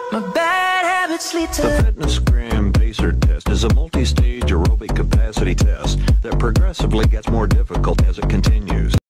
My bad habits lead to The Fitness Gram Pacer Test is a multi-stage aerobic capacity test that progressively gets more difficult as it continues.